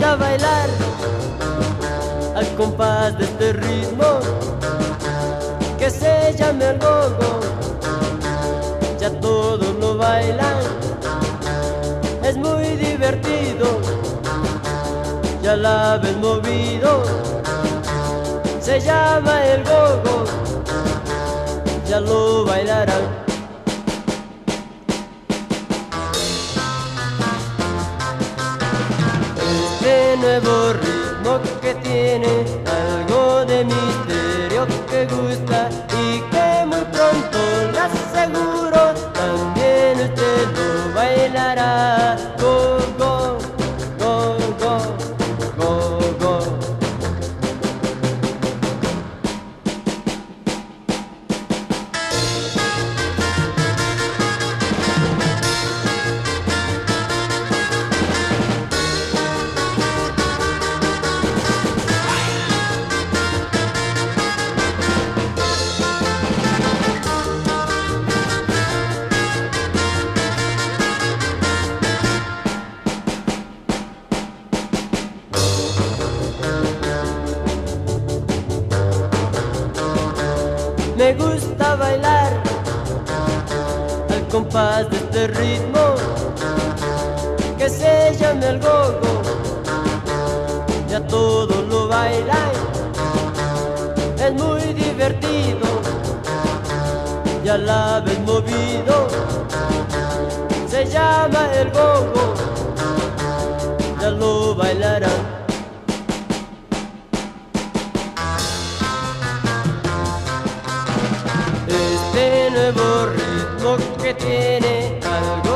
gusta bailar al compás de este ritmo que se llama el gogo. Ya todos lo bailan, es muy divertido, ya la ves movido, se llama el gogo, ya lo bailarán. Este nuevo ritmo que tiene algo de misterio que gusta y que muy pronto le aseguro también usted lo bailará. Go, go, go, go, go, go. Me gusta bailar al compás de este ritmo que se llama el gogo. Ya todos lo bailan, es muy divertido, ya la ves movido, se llama el gogo, ya lo bailarán. Este nuevo ritmo que tiene algo